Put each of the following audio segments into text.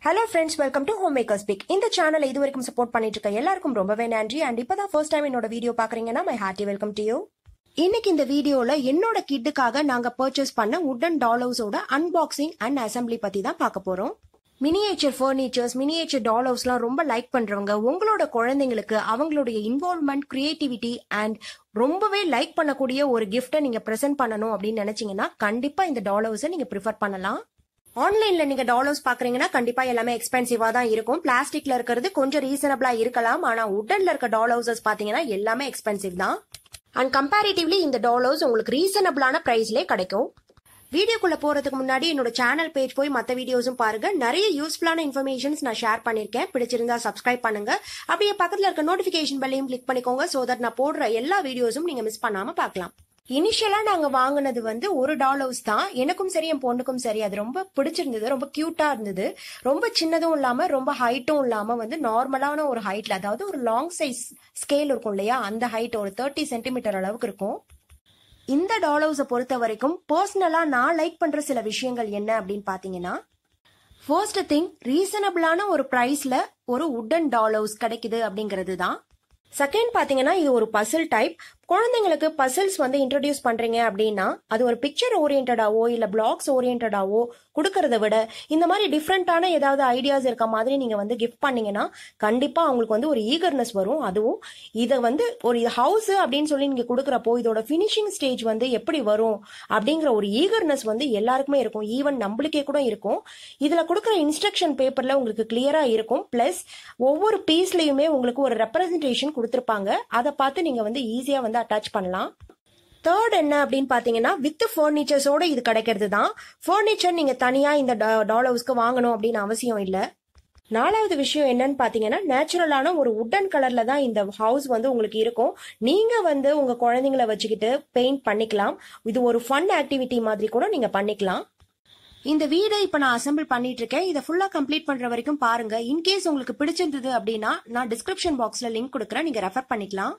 Hello friends, welcome to Homemaker Speak. இந்த சேனலை இதுவரைக்கும் சப்போர்ட் பண்ணிட்டு இருக்க எல்லாருக்கும் ரொம்பவே நன்றி. அண்ட் இப்பதான் ஃபர்ஸ்ட் டைம் என்னோட வீடியோ பாக்குறீங்கன்னா my hearty welcome to you. இன்னைக்கு இந்த வீடியோல என்னோட கிட்டுக்காக நாங்க பர்ச்சேஸ் பண்ண வுடன் டால் ஹவுஸோட அன்பாக்சிங் அண்ட் அசம்பிளி பத்தி தான் பார்க்க போறோம். மினியேச்சர் ஃபர்னிச்சர்ஸ், மினியேச்சர் டால் ஹவுஸ்லாம் ரொம்ப லைக் பண்றவங்க, உங்களோட குழந்தைங்களுக்கு அவங்களுடைய இன்வால்வ்மெண்ட், கிரியேட்டிவிட்டி அண்ட் ரொம்பவே லைக் பண்ணக்கூடிய ஒரு கிஃப்ட்டை நீங்க பிரசன்ட் பண்ணணும் அப்படின்னு நினைச்சீங்கன்னா கண்டிப்பா இந்த டால் ஹவுஸை நீங்க ப்ரிஃபர் பண்ணலாம். ஆன்லைன்ல நீங்க டால் ஹவுஸ் பாக்குறீங்கன்னா கண்டிப்பா எல்லாமே எக்ஸ்பென்சிவா தான் இருக்கும். பிளாஸ்டிக்ல இருக்கிறது கொஞ்சம் ரீசனபிளா இருக்கலாம், ஆனா வுடன்ல இருக்க டால் ஹவுசஸ் பாத்தீங்கன்னா எல்லாமே எக்ஸ்பென்சிவ் தான். அண்ட் கம்பேரிட்டிவ்லி இந்த டால் ஹவுஸ் உங்களுக்கு ரீசனபிளான பிரைஸ்லயே கிடைக்கும். வீடியோக்குள்ள போறதுக்கு முன்னாடி என்னோட சேனல் பேஜ் போய் மற்ற வீடியோஸும் பாருங்க. நிறைய யூஸ்ஃபுல்லான இன்ஃபர்மேஷன்ஸ் நான் ஷேர் பண்ணிருக்கேன். பிடிச்சிருந்தா சப்ஸ்கிரைப் பண்ணுங்க. அப்படியே பக்கத்துல இருக்க நோட்டிபிகேஷன் பெல்லையும் கிளிக் பண்ணிக்கோங்க. சோ தட் நான் போடுற எல்லா வீடியோஸும் நீங்க மிஸ் பண்ணாம பார்க்கலாம். இனிஷியலா நாங்க வாங்கினது ஒரு டால் ஹவுஸ் தான். எனக்கும் சரி என் பொண்ணுக்கும் சரி அது ரொம்ப பிடிச்சிருந்தது. ரொம்ப கியூட்டா இருந்தது. ரொம்ப சின்னதும் இல்லாம ரொம்ப ஹைட்டும் இல்லாம நார்மலான ஒரு ஹைட்ல, அதாவது ஒரு லாங் சைஸ் ஸ்கேல் இருக்கும் இல்லையா, அந்த ஹைட் ஒரு 30 சென்டிமீட்டர் அளவுக்கு இருக்கும். இந்த டால் ஹவுஸை பொறுத்த வரைக்கும் பர்சனலா நான் லைக் பண்ற சில விஷயங்கள் என்ன அப்படின்னு பாத்தீங்கன்னா, ஃபர்ஸ்ட் திங், ரீசனபிளான ஒரு பிரைஸ்ல ஒரு வுடன் டால் ஹவுஸ் கிடைக்குது அப்படிங்கிறது தான். செகண்ட் பாத்தீங்கன்னா, இது ஒரு பசில் டைப். குழந்தைங்களுக்கு பசில்ஸ் இன்ட்ரோடியூஸ் பண்றீங்க அப்படின்னா அது ஒரு பிக்சர் ஓரியன்டாவோ இல்ல பிளாக்ஸ் ஓரியன்டாவோ கொடுக்கறத விட இந்த மாதிரி டிஃப்ரெண்டான ஏதாவது ஐடியாஸ் இருக்க மாதிரி நீங்க கிஃப்ட் பண்ணீங்கன்னா கண்டிப்பா அவங்களுக்கு ஒரு ஈகர்னஸ் வரும். அதுவும் இதை ஒரு ஹவுஸ் அப்படின்னு சொல்லி நீங்க கொடுக்கறப்போ இதோட பினிஷிங் ஸ்டேஜ் எப்படி வரும் அப்படிங்கிற ஒரு ஈகர்னஸ் எல்லாருக்குமே இருக்கும். ஈவன் நம்மளுக்கே கூட இருக்கும். இதுல கொடுக்குற இன்ஸ்ட்ரக்ஷன் பேப்பர்ல உங்களுக்கு கிளியரா இருக்கும். பிளஸ் ஒவ்வொரு பீஸ்லயுமே உங்களுக்கு ஒரு ரெப்ரசன்டேஷன் கொடுத்திருப்பாங்க. அதை பார்த்து நீங்க ஈஸியா அட்டாச் பண்ணலாம். தேர்ட் என்ன அப்படின்னு பாத்தீங்கன்னா, வித் ஃபர்னிச்சர்ஸோட இது கிடைக்கிறது தான். ஃபர்னிச்சர் நீங்க தனியா இந்த டால் ஹவுஸ்க்கு வாங்கணும் அப்படின்னு அவசியம் இல்ல. நாலாவது விஷயம் என்னன்னு பாத்தீங்கன்னா, நேச்சுரலான ஒரு வுடன் கலர்ல தான் இந்த ஹவுஸ் உங்களுக்கு இருக்கும். நீங்க உங்க குழந்தைங்களை வச்சுக்கிட்டு பெயிண்ட் பண்ணிக்கலாம். இது ஒரு ஃபன் ஆக்டிவிட்டி மாதிரி கூட நீங்க பண்ணிக்கலாம். இந்த வீடை இப்ப நான் அசம்பிள் பண்ணிட்டு இருக்கேன். இதை ஃபுல்லா கம்ப்ளீட் பண்ற வரைக்கும் பாருங்க. இன்கேஸ் உங்களுக்கு பிடிச்சிருந்தது அப்படின்னா நான் டிஸ்கிரிப்ஷன் பாக்ஸ்ல லிங்க் கொடுக்குறேன், நீங்க ரெஃபர் பண்ணிக்கலாம்.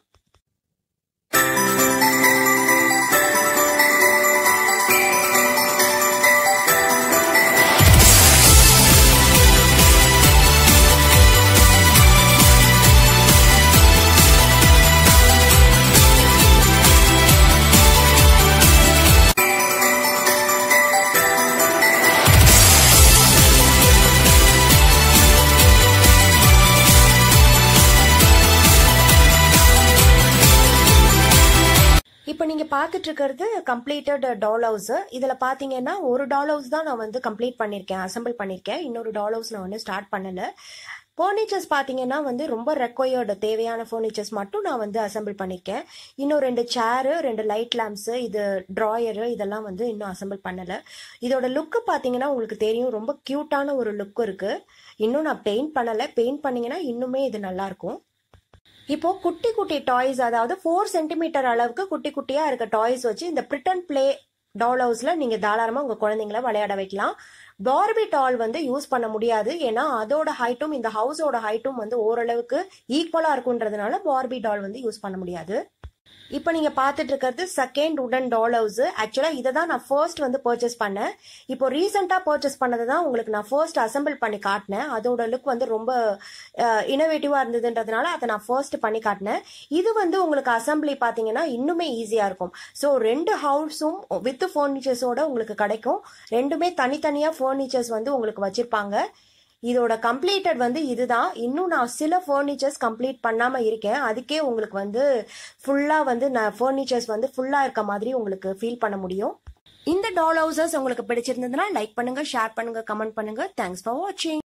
இப்ப நீங்க பாத்துட்டு இருக்கிறது கம்ப்ளீட்டட் டால் ஹவுஸ். இதுல பாத்தீங்கன்னா ஒரு டால் ஹவுஸ் தான் நான் கம்ப்ளீட் பண்ணிருக்கேன், அசம்பிள் பண்ணிருக்கேன். இன்னொரு டால் ஹவுஸ் நான் ஸ்டார்ட் பண்ணல. ஃபர்னிச்சர்ஸ் பாத்தீங்கன்னா ரொம்ப ரெக்வயர்டு தேவையான ஃபர்னிச்சர்ஸ் மட்டும் நான் அசம்பிள் பண்ணிருக்கேன். இன்னும் 2 சேரு, 2 லைட் லேம்ப்ஸ், இது டிராயரு, இதெல்லாம் இன்னும் அசம்பிள் பண்ணல. இதோட லுக்கு பாத்தீங்கன்னா உங்களுக்கு தெரியும், ரொம்ப கியூட்டான ஒரு லுக் இருக்கு. இன்னும் நான் பெயிண்ட் பண்ணல. பெயிண்ட் பண்ணீங்கன்னா இன்னுமே இது நல்லா இருக்கும். இப்போ குட்டி குட்டி டாய்ஸ், அதாவது 4 சென்டிமீட்டர் அளவுக்கு குட்டி குட்டியா இருக்க டாய்ஸ் வச்சு இந்த பிரிட் அண்ட் பிளே டால் ஹவுஸ்ல நீங்க தாராளமா உங்க குழந்தைங்களை விளையாட வைக்கலாம். பார்பி டால் யூஸ் பண்ண முடியாது. ஏன்னா அதோட ஹைட்டும் இந்த ஹவுஸோட ஹைட்டும் ஓரளவுக்கு ஈக்குவலா இருக்குன்றதுனால பார்பி டால் யூஸ் பண்ண முடியாது. இப்ப நீங்க பாத்துட்டு இருக்கிறது செகண்ட் வுடன் டால் ஹவுஸ். ஆக்சுவலா இதை தான் நான் ஃபர்ஸ்ட் பர்ச்சேஸ் பண்ணேன். இப்போ ரீசெண்டா பர்ச்சேஸ் பண்ணதை தான் உங்களுக்கு நான் ஃபர்ஸ்ட் அசம்பிள் பண்ணி காட்டினேன். அதோட லுக் ரொம்ப இனோவேட்டிவா இருந்ததுன்றதுனால அதை நான் ஃபர்ஸ்ட் பண்ணி காட்டினேன். இது உங்களுக்கு அசம்பிளி பாத்தீங்கன்னா இன்னுமே ஈஸியா இருக்கும். ஸோ 2 ஹவுஸும் வித் ஃபர்னிச்சர்ஸோட உங்களுக்கு கிடைக்கும். ரெண்டுமே தனித்தனியா ஃபர்னிச்சர்ஸ் உங்களுக்கு வச்சிருப்பாங்க. இதோட கம்ப்ளீட்டட் இதுதான். இன்னும் நான் சில ஃபர்னிச்சர்ஸ் கம்ப்ளீட் பண்ணாம இருக்கேன். அதுக்கே உங்களுக்கு ஃபுல்லா நான் ஃபர்னிச்சர்ஸ் ஃபுல்லா இருக்க மாதிரி உங்களுக்கு ஃபீல் பண்ண முடியும். இந்த டால் ஹவுசஸ் உங்களுக்கு பிடிச்சிருந்ததுன்னா லைக் பண்ணுங்க, ஷேர் பண்ணுங்க, கமெண்ட் பண்ணுங்க. தேங்க்ஸ் ஃபார் வாட்சிங்.